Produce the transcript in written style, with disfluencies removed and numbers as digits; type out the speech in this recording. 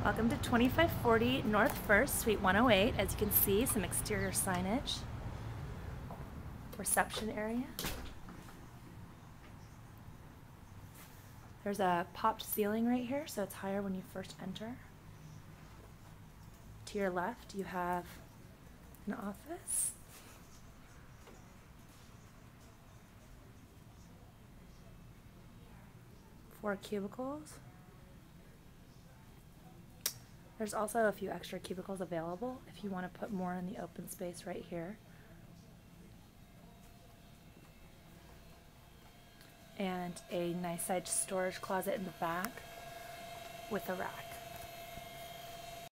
Welcome to 2540 North 1st, Suite 108. As you can see, some exterior signage. Reception area. There's a popped ceiling right here, so it's higher when you first enter. To your left, you have an office. Four cubicles. There's also a few extra cubicles available if you want to put more in the open space right here. And a nice sized storage closet in the back with a rack.